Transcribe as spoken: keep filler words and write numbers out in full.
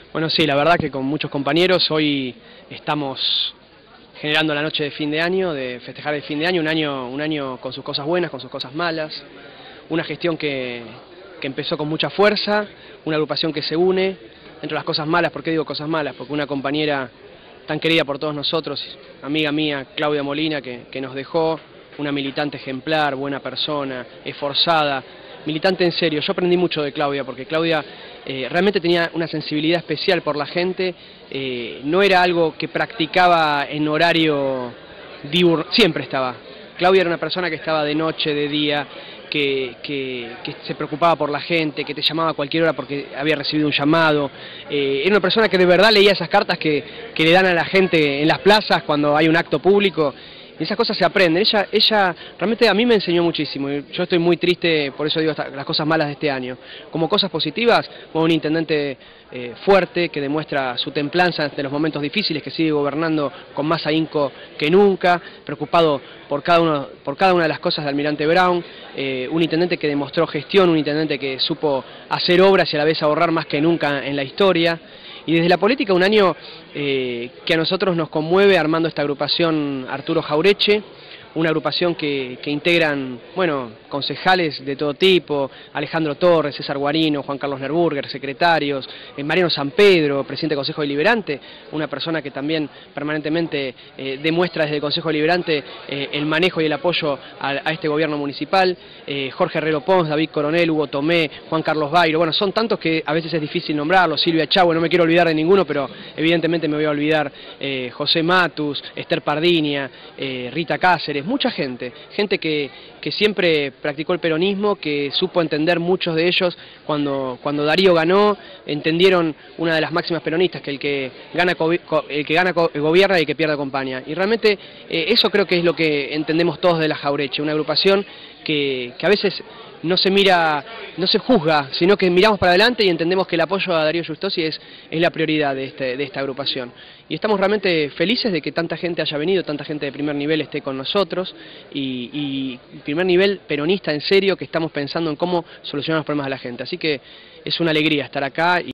Bueno, sí, la verdad que con muchos compañeros hoy estamos generando la noche de fin de año, de festejar el fin de año, un año, un año con sus cosas buenas, con sus cosas malas, una gestión que, que empezó con mucha fuerza, una agrupación que se une, entre las cosas malas. ¿Por qué digo cosas malas? Porque una compañera tan querida por todos nosotros, amiga mía, Claudia Molina, que, que nos dejó, una militante ejemplar, buena persona, esforzada, militante en serio. Yo aprendí mucho de Claudia, porque Claudia eh, realmente tenía una sensibilidad especial por la gente, eh, no era algo que practicaba en horario diurno, siempre estaba. Claudia era una persona que estaba de noche, de día, que, que, que se preocupaba por la gente, que te llamaba a cualquier hora porque había recibido un llamado. Eh, era una persona que de verdad leía esas cartas que, que le dan a la gente en las plazas cuando hay un acto público. Y esas cosas se aprenden. Ella, ella realmente a mí me enseñó muchísimo. Yo estoy muy triste, por eso digo las cosas malas de este año. Como cosas positivas, como un intendente eh, fuerte, que demuestra su templanza ante los momentos difíciles, que sigue gobernando con más ahínco que nunca, preocupado por cada, uno, por cada una de las cosas de Almirante Brown. Eh, un intendente que demostró gestión, un intendente que supo hacer obras y a la vez ahorrar más que nunca en la historia. Y desde la política un año eh, que a nosotros nos conmueve armando esta agrupación Arturo Jaureche, una agrupación que, que integran, bueno, concejales de todo tipo, Alejandro Torres, César Guarino, Juan Carlos Nerburger, secretarios, eh, Mariano San Pedro, presidente del Consejo Deliberante, una persona que también permanentemente eh, demuestra desde el Consejo Deliberante eh, el manejo y el apoyo a, a este gobierno municipal, eh, Jorge Herrero Pons, David Coronel, Hugo Tomé, Juan Carlos Bairo, bueno, son tantos que a veces es difícil nombrarlos, Silvia Chagüe, no me quiero olvidar de ninguno, pero evidentemente me voy a olvidar, eh, José Matus, Esther Pardinia, eh, Rita Cáceres, mucha gente, gente que, que siempre practicó el peronismo, que supo entender muchos de ellos cuando, cuando Darío ganó, entendieron una de las máximas peronistas, que el que gana, el que gana gobierna y el que pierde acompaña. Y realmente eh, eso creo que es lo que entendemos todos de la Jaureche, una agrupación que, que a veces no se mira, no se juzga, sino que miramos para adelante y entendemos que el apoyo a Darío Justosi es, es la prioridad de, este, de esta agrupación. Y estamos realmente felices de que tanta gente haya venido, tanta gente de primer nivel esté con nosotros, y, y primer nivel peronista en serio, que estamos pensando en cómo solucionar los problemas de la gente. Así que es una alegría estar acá. Y